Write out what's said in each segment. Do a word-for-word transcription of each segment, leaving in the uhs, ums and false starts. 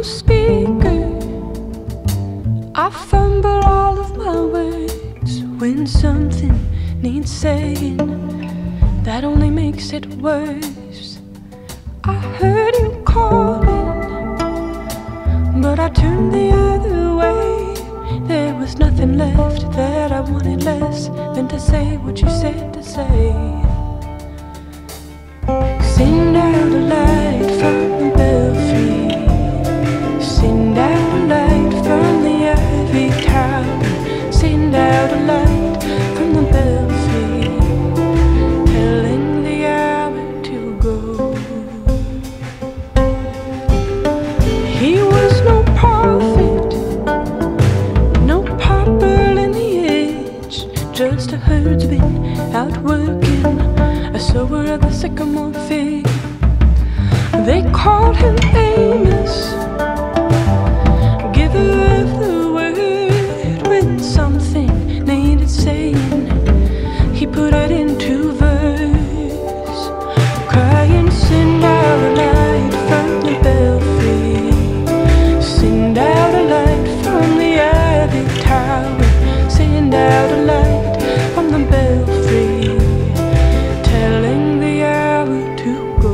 the speaker. I fumble all of my words when something needs saying. That only makes it worse. I heard you calling, but I turned the other way. There was nothing left that I wanted less than to say what you said to say. Send out a light from the Belfry. Send out a light from the ivy tower. Send out a light from the Belfry, telling the hour to go. He was no prophet, no popper in the edge, just a herdsman out working, a sower of the sycamore fig. They called him Amos, giver of the word. When something needed saying, he put it into verse, crying, send out a light from the Belfry. Send out a light from the ivy tower. Send out a light from the Belfry, telling the hour to go.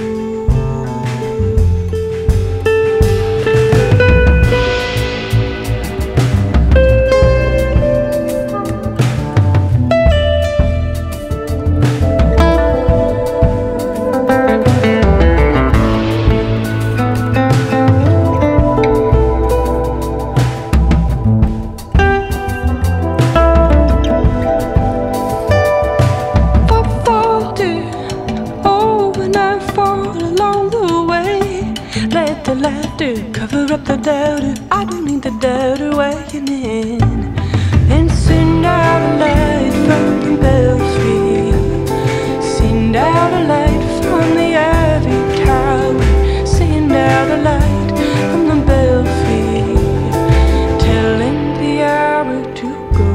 Cover up the doubter, I don't need the doubter weighing in. And send out a light from the Belfry. Send out a light from the ivy tower. Send out a light from the Belfry, telling the hour to go.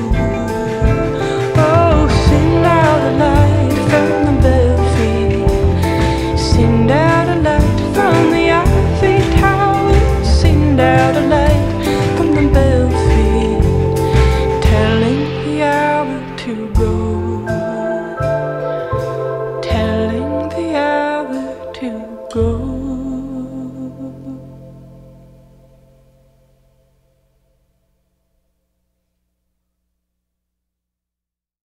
Oh, send out a light from the Belfry. Send out a light from the ivy tower. Send out a light from the Belfry, telling the hour to go.